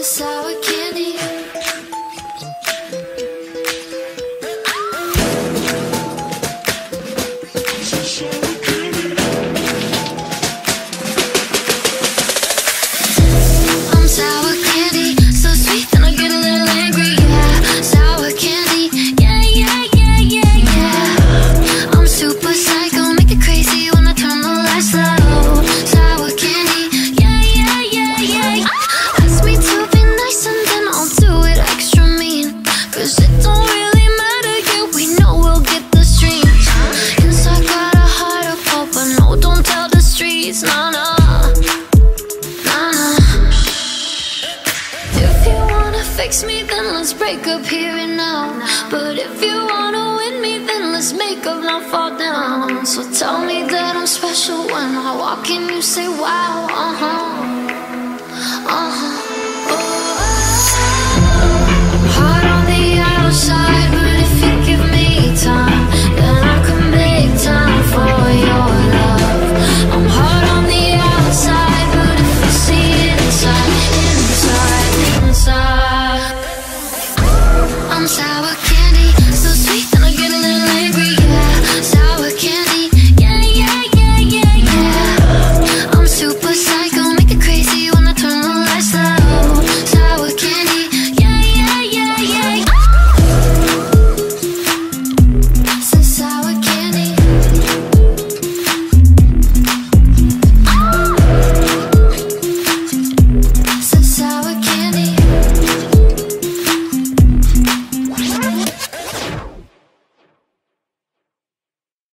sour candy. I'm sour candy, so sweet that I get a little angry. Yeah, sour candy. Yeah, yeah, yeah, yeah, yeah. I'm super psycho, make it crazy when I turn the lights low. Sour candy. Yeah, yeah, yeah, yeah. Ask me to be nice and then I'll do it extra mean. 'Cause it don't really matter, yeah, we know we'll get the streams. Inside got a heart of hope, but no, don't tell the streets, nah, nah. Fix me, then let's break up here and now. But if you wanna win me, then let's make up, not fall down. So tell me that I'm special when I walk in, you say wow, uh-huh, uh-huh.